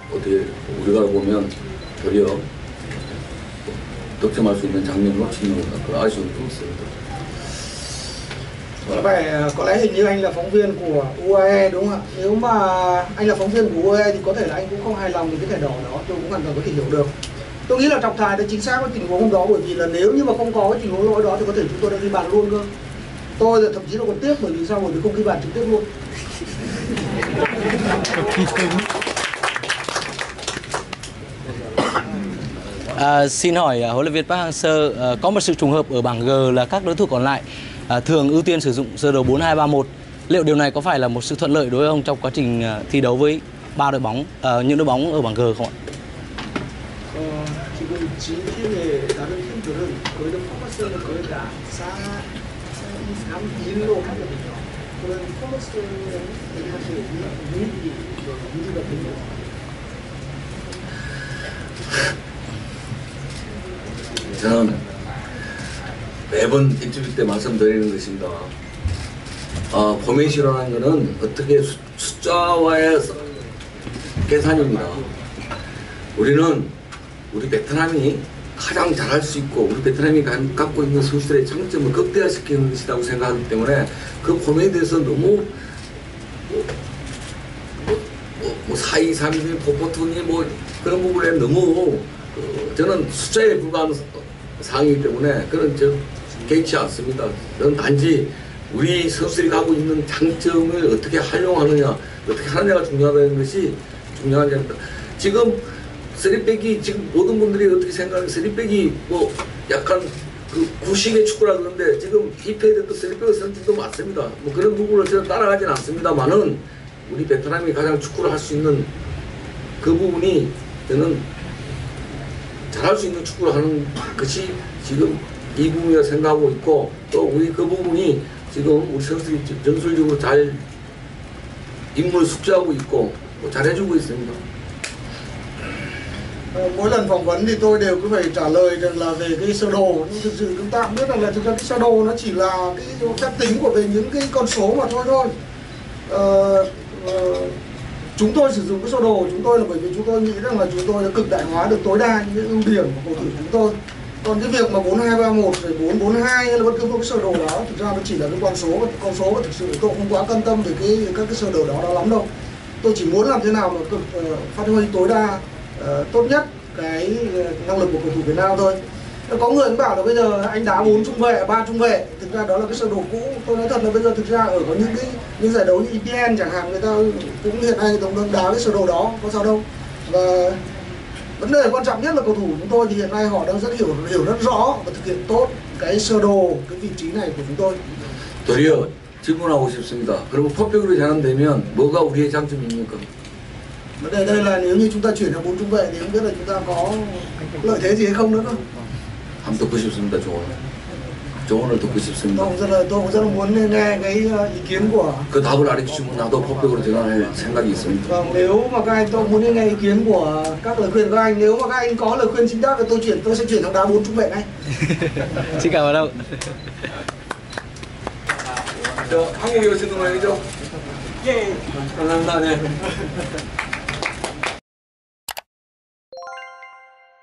어떻게 우리가 보면 도리어 득점할 수 있는 장면을 놓치는 것 같고 아쉬움이 좀 있습니다. Có lẽ hình như anh là phóng viên của UAE đúng không ạ? Nếu mà anh là phóng viên của UAE thì có thể là anh cũng không hài lòng với cái thẻ đỏ đó, tôi cũng hoàn toàn có thể hiểu được. Tôi nghĩ là trọng tài đã chính xác với tình huống hôm đó, bởi vì là nếu như mà không có cái tình huống lỗi đó thì có thể chúng tôi đã ghi bàn luôn cơ. Tôi là thậm chí là còn tiếc bởi vì sao, bởi vì không ghi bàn trực tiếp luôn. Xin hỏi huấn luyện viên Park Hang-seo, có một sự trùng hợp ở bảng G là các đối thủ còn lại thường ưu tiên sử dụng sơ đồ 4-2-3-1. Liệu điều này có phải là một sự thuận lợi đối với ông trong quá trình thi đấu với ba đội bóng, những đội bóng ở bảng G không ạ? 지금 진팀의 다른 팀들은 거의 다 포커스는 거의 다 4-2-3-1로 하거든요. 그런 포커스는 사실 유지가 됩니다. 저는 매번 인터뷰 때 말씀드리는 것입니다. 포메이션이라는 것은 어떻게 숫자와의 계산입니다. 우리 베트남이 가장 잘할 수 있고 우리 베트남이 갖고 있는 선수들의 장점을 극대화시키는 것이라고 생각하기 때문에 그 포메에 대해서 너무 4-2-3-1, 포포톤이 그런 부분에 너무 저는 숫자에 불과한 상황이기 때문에 그런 개의치 않습니다. 저는 단지 우리 선수들이 가지고 있는 장점을 어떻게 활용하느냐, 어떻게 하느냐가 중요하다는 것이 중요한 점입니다. 지금 3백이 지금 모든 분들이 어떻게 생각하는 3백이 약간 그 구식의 축구라 그러는데 지금 히페이드도 3백을 선수도 맞습니다. 그런 부분을 저는 따라가진 않습니다만은 우리 베트남이 가장 축구를 할 수 있는 그 부분이 저는 잘할 수 있는 축구를 하는 것이 지금 이 부분이라 생각하고 있고 또 우리 그 부분이 지금 우리 선수들이 전술적으로 잘 임무를 숙지하고 있고 잘해주고 있습니다. Mỗi lần phỏng vấn thì tôi đều cứ phải trả lời rằng là về cái sơ đồ, nhưng thực sự chúng ta cũng biết rằng là thực ra cái sơ đồ nó chỉ là cái phép tính của về những cái con số mà thôi. Chúng tôi sử dụng cái sơ đồ của chúng tôi là bởi vì chúng tôi nghĩ rằng là chúng tôi đã cực đại hóa được tối đa những cái ưu điểm của cầu thủ chúng tôi. Còn cái việc mà 4-2-3-1 rồi 4-4-2 hay là bất cứ một cái sơ đồ đó thực ra nó chỉ là cái con số và thực sự tôi không quá quan tâm về các cái sơ đồ đó lắm đâu. Tôi chỉ muốn làm thế nào mà phát huy tối đa tốt nhất cái năng lực của cầu thủ Việt Nam thôi. Có người cũng bảo là bây giờ anh đá 4 trung vệ, 3 trung vệ, thực ra đó là cái sơ đồ cũ. Tôi nói thật là bây giờ thực ra ở có những giải đấu như EPL chẳng hạn, người ta cũng hiện nay đang đá cái sơ đồ đó, có sao đâu. Và vấn đề quan trọng nhất là cầu thủ chúng tôi thì hiện nay họ đang rất hiểu rất rõ và thực hiện tốt cái sơ đồ, cái vị trí này của chúng tôi. 도리어 질문하고 싶습니다. 그러면 퍼펙트로 전환되면 뭐가 우리의 장점입니까? Vấn đề đây là nếu như chúng ta chuyển sang 4 trung vệ thì không biết là chúng ta có lợi thế gì hay không nữa cơ. 한번 듣고 싶습니다. 조언을 듣고 싶습니다. tôi cũng rất là muốn nghe cái ý kiến của. 그 답을 알려주시면 나도 퍼펙트로 전환할 생각이 있습니다. Vâng, nếu mà các anh, tôi muốn nghe ý kiến của các lời khuyên của các anh. Nếu mà các anh có lời khuyên chính xác thì tôi sẽ chuyển sang đá 4 trung vệ ngay. Xin cảm ơn ông. 한국에 오시는 거 아니죠? 예. 감사합니다. 네.